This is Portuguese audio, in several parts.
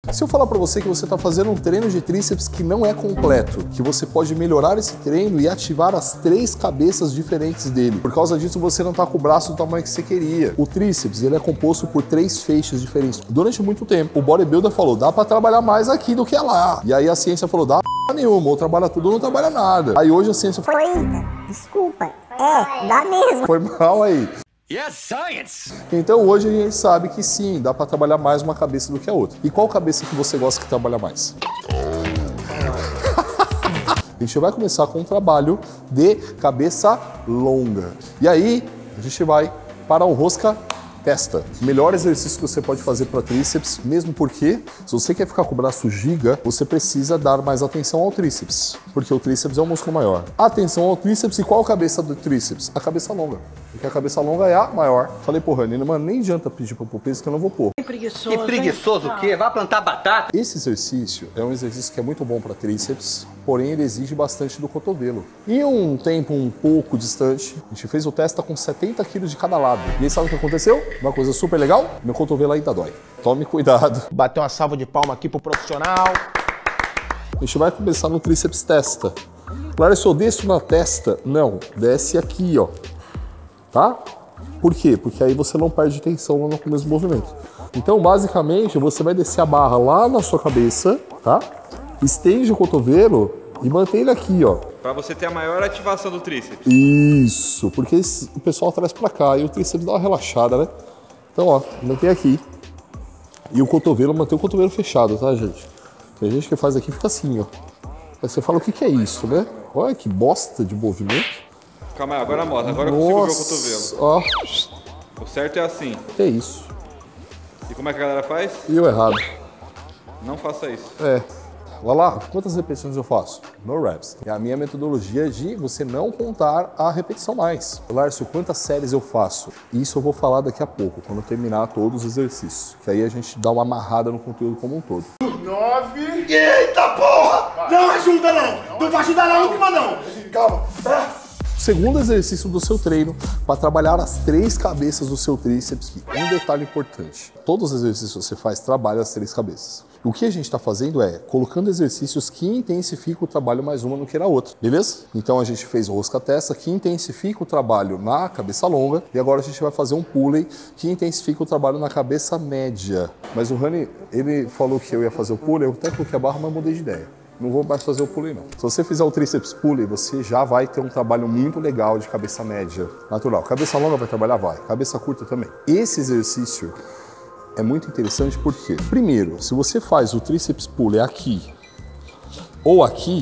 Se eu falar para você que você está fazendo um treino de tríceps que não é completo, que você pode melhorar esse treino e ativar as 3 cabeças diferentes dele, por causa disso você não está com o braço do tamanho que você queria. O tríceps, ele é composto por 3 feixes diferentes. Durante muito tempo, o bodybuilder falou, dá para trabalhar mais aqui do que lá. E aí a ciência falou, dá nenhuma, ou trabalha tudo ou não trabalha nada. Aí hoje a ciência falou, eita, desculpa, dá mesmo. Foi mal aí. Yes, science! Então hoje a gente sabe que sim, dá para trabalhar mais uma cabeça do que a outra. E qual cabeça que você gosta que trabalha mais? A gente vai começar com um trabalho de cabeça longa. E aí a gente vai para o rosca testa. Melhor exercício que você pode fazer para tríceps, mesmo porque se você quer ficar com o braço giga, você precisa dar mais atenção ao tríceps, porque o tríceps é o músculo maior. Atenção ao tríceps. E qual a cabeça do tríceps? A cabeça longa. Porque a cabeça longa é a maior. Falei, porra, mano, nem adianta pedir pra pôr peso que eu não vou pôr. Que preguiçoso. Que preguiçoso o quê? Vai plantar batata? Esse exercício é um exercício que é muito bom para tríceps, porém ele exige bastante do cotovelo. Em um tempo um pouco distante, a gente fez o teste com 70 kg de cada lado. E aí sabe o que aconteceu? Uma coisa super legal, meu cotovelo ainda dói. Tome cuidado. Bateu uma salva de palma aqui pro profissional. A gente vai começar no tríceps testa. Claro, se eu desço na testa, não, desce aqui, ó. Tá? Por quê? Porque aí você não perde tensão no começo do movimento. Então, basicamente, você vai descer a barra lá na sua cabeça, tá? Estende o cotovelo e mantém ele aqui, ó. Pra você ter a maior ativação do tríceps. Isso, porque o pessoal traz pra cá e o tríceps dá uma relaxada, né? Então, ó, mantém aqui. E o cotovelo, mantém o cotovelo fechado, tá, gente? Tem gente que faz aqui e fica assim, ó. Aí você fala, o que que é isso, né? Olha que bosta de movimento. Calma aí, agora mostra. Agora eu consigo ver o cotovelo. Ó. O certo é assim. Que isso? E como é que a galera faz? E eu errado. Não faça isso. É. Olha lá, quantas repetições eu faço? No reps. É a minha metodologia de você não contar a repetição mais. Lárcio, quantas séries eu faço? Isso eu vou falar daqui a pouco, quando eu terminar todos os exercícios. Que aí a gente dá uma amarrada no conteúdo como um todo. 9. Eita porra! Não ajuda não! Não vai ajudar na última não! Calma. Segundo exercício do seu treino, para trabalhar as 3 cabeças do seu tríceps, que é um detalhe importante. Todos os exercícios que você faz, trabalha as 3 cabeças. O que a gente está fazendo é colocando exercícios que intensificam o trabalho mais uma do que na outra, beleza? Então a gente fez o rosca-testa, que intensifica o trabalho na cabeça longa, e agora a gente vai fazer um pulley, que intensifica o trabalho na cabeça média. Mas o Rani, ele falou que eu ia fazer o pulley, eu até coloquei a barra, mas mudei de ideia. Não vou mais fazer o pulley, não. Se você fizer o tríceps pulley, você já vai ter um trabalho muito legal de cabeça média, natural. Cabeça longa vai trabalhar? Vai. Cabeça curta também. Esse exercício é muito interessante porque, primeiro, se você faz o tríceps pulley aqui ou aqui,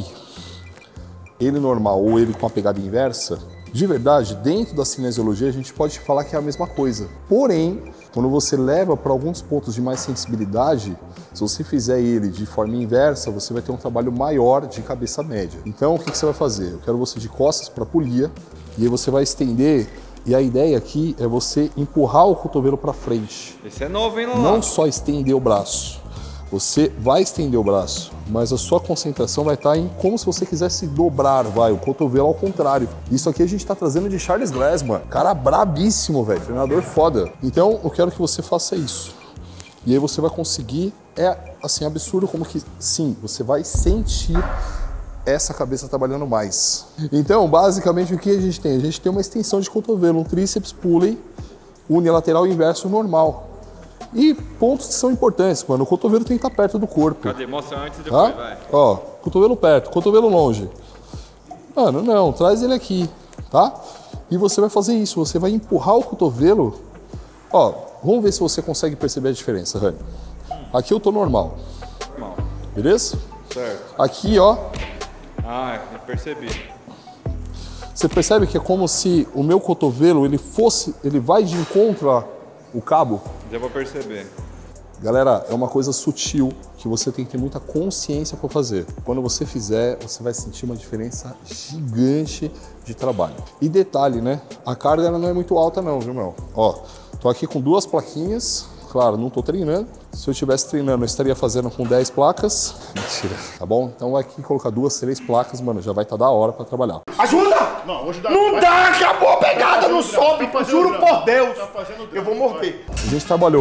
ele normal ou ele com a pegada inversa, de verdade, dentro da cinesiologia, a gente pode falar que é a mesma coisa. Porém, quando você leva para alguns pontos de mais sensibilidade, se você fizer ele de forma inversa, você vai ter um trabalho maior de cabeça média. Então, o que você vai fazer? Eu quero você de costas para polia, e aí você vai estender, e a ideia aqui é você empurrar o cotovelo para frente. Esse é novo, hein, Lolo? Não só estender o braço. Você vai estender o braço, mas a sua concentração vai estar em como se você quisesse dobrar, o cotovelo ao contrário. Isso aqui a gente está trazendo de Charles Glassman, cara brabíssimo, velho, treinador foda. Então eu quero que você faça isso. E aí você vai conseguir, é assim, absurdo como que, sim, você vai sentir essa cabeça trabalhando mais. Então, basicamente o que a gente tem? A gente tem uma extensão de cotovelo, um tríceps pulley, unilateral inverso normal. E pontos que são importantes, mano. O cotovelo tem que estar perto do corpo. Cadê? Mostra antes e depois, vai. Ó, cotovelo perto, cotovelo longe. Mano, não, traz ele aqui, tá? E você vai fazer isso, você vai empurrar o cotovelo. Ó, vamos ver se você consegue perceber a diferença, Rani. Aqui eu tô normal. Normal. Beleza? Certo. Aqui, ó. Ah, eu percebi. Você percebe que é como se o meu cotovelo, ele vai de encontro ao cabo? Já vou perceber. Galera, é uma coisa sutil que você tem que ter muita consciência para fazer. Quando você fizer, você vai sentir uma diferença gigante de trabalho. E detalhe, né? A carga ela não é muito alta não, viu, meu? Ó, tô aqui com 2 plaquinhas. Claro, não tô treinando. Se eu estivesse treinando, eu estaria fazendo com 10 placas. Mentira, tá bom? Então vai aqui colocar 2, 3 placas, mano, já vai estar da hora para trabalhar. Ajuda! Não, hoje dá. Não dá, acabou a pegada, não sobe, juro por Deus. Eu vou morrer. A gente trabalhou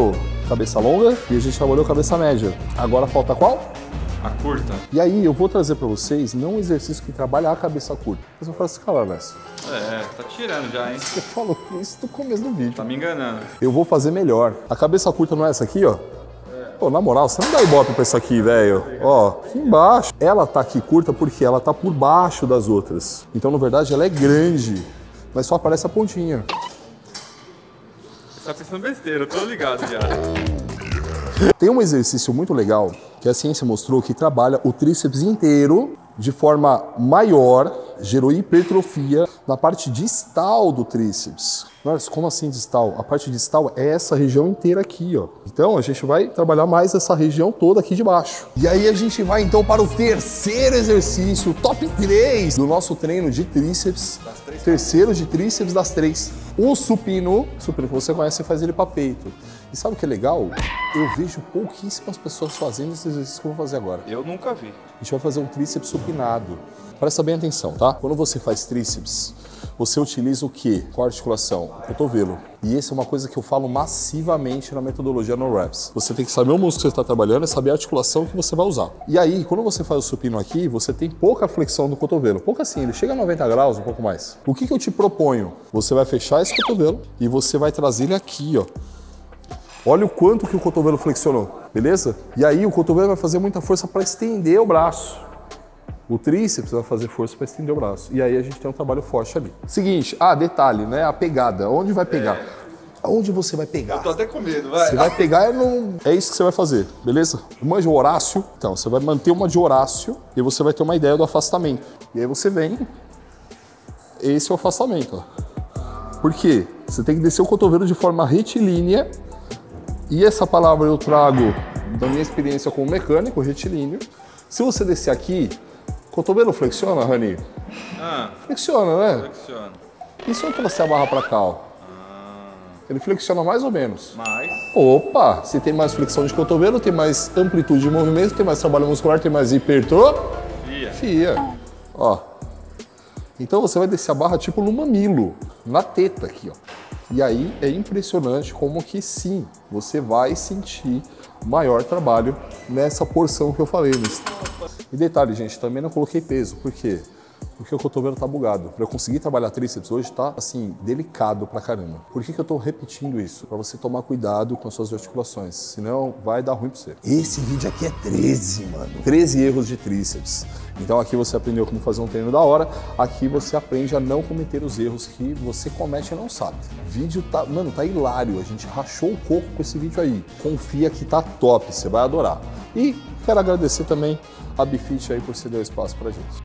cabeça longa e a gente trabalhou cabeça média. Agora falta qual? A curta? E aí eu vou trazer para vocês não um exercício que trabalha a cabeça curta. Mas eu falo assim, cara, Alessio, Tá tirando já, hein? você falou isso no começo do vídeo. Tá me enganando. Eu vou fazer melhor. A cabeça curta não é essa aqui, ó? Pô, na moral, você não dá ibope pra isso aqui, velho. Ó, aqui embaixo. Ela tá aqui curta porque ela tá por baixo das outras. Então, na verdade, ela é grande, mas só aparece a pontinha. Você tá pensando besteira, eu tô ligado já. Tem um exercício muito legal que a ciência mostrou que trabalha o tríceps inteiro de forma maior, gerou hipertrofia na parte distal do tríceps. Nossa, como assim distal? A parte distal é essa região inteira aqui, ó. Então a gente vai trabalhar mais essa região toda aqui de baixo. E aí a gente vai então para o terceiro exercício, top 3 do nosso treino de tríceps. Terceiro de tríceps das 3. O supino que você conhece, você faz ele para peito. E sabe o que é legal? Eu vejo pouquíssimas pessoas fazendo esse exercício que eu vou fazer agora. Eu nunca vi. A gente vai fazer um tríceps supinado. Presta bem atenção, tá? Quando você faz tríceps, você utiliza o quê? Qual a articulação? O cotovelo. E essa é uma coisa que eu falo massivamente na metodologia No Reps. Você tem que saber o músculo que você está trabalhando e saber a articulação que você vai usar. E aí, quando você faz o supino aqui, você tem pouca flexão do cotovelo. Pouco assim, ele chega a 90 graus, um pouco mais. O que eu te proponho? Você vai fechar esse cotovelo e você vai trazer ele aqui, ó. Olha o quanto que o cotovelo flexionou, beleza? E aí o cotovelo vai fazer muita força para estender o braço. O tríceps vai fazer força para estender o braço. E aí a gente tem um trabalho forte ali. Seguinte, detalhe, né? A pegada. Onde vai pegar? Aonde você vai pegar? Eu tô até com medo, vai. Você vai pegar é isso que você vai fazer, beleza? Uma de Horácio, então você vai manter uma de Horácio e você vai ter uma ideia do afastamento. E aí você vem, esse é o afastamento, ó. Por quê? Você tem que descer o cotovelo de forma retilínea. E essa palavra eu trago da minha experiência como mecânico, retilíneo. Se você descer aqui, cotovelo flexiona, Rani? Flexiona, né? Flexiona. E se eu trouxer a barra pra cá, ó? Ele flexiona mais ou menos. Mais. Opa! Se tem mais flexão de cotovelo, tem mais amplitude de movimento, tem mais trabalho muscular, tem mais hipertrofia. Ó. Então você vai descer a barra tipo no mamilo, na teta aqui, ó. E aí é impressionante como que sim, você vai sentir maior trabalho nessa porção que eu falei. E detalhe, gente, também não coloquei peso. Por quê? Porque o cotovelo tá bugado. Para eu conseguir trabalhar tríceps hoje tá, assim, delicado pra caramba. Por que eu tô repetindo isso? Para você tomar cuidado com as suas articulações, senão vai dar ruim pra você. Esse vídeo aqui é 13, mano. 13 erros de tríceps. Então aqui você aprendeu como fazer um treino da hora, aqui você aprende a não cometer os erros que você comete e não sabe. O vídeo tá, mano, tá hilário, a gente rachou o coco com esse vídeo aí. Confia que tá top, você vai adorar. E quero agradecer também a Bifit aí por ceder o espaço pra gente.